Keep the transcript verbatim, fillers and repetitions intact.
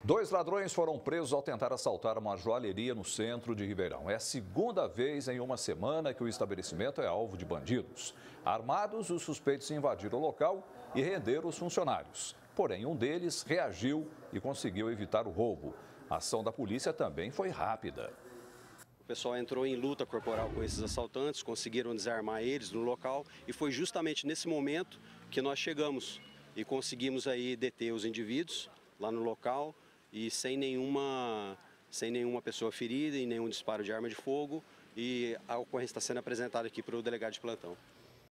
Dois ladrões foram presos ao tentar assaltar uma joalheria no centro de Ribeirão. É a segunda vez em uma semana que o estabelecimento é alvo de bandidos. Armados, os suspeitos invadiram o local e renderam os funcionários. Porém, um deles reagiu e conseguiu evitar o roubo. A ação da polícia também foi rápida. O pessoal entrou em luta corporal com esses assaltantes, conseguiram desarmar eles no local e foi justamente nesse momento que nós chegamos e conseguimos aí deter os indivíduos lá no local e sem nenhuma, sem nenhuma pessoa ferida e nenhum disparo de arma de fogo, e a ocorrência está sendo apresentada aqui para o delegado de plantão.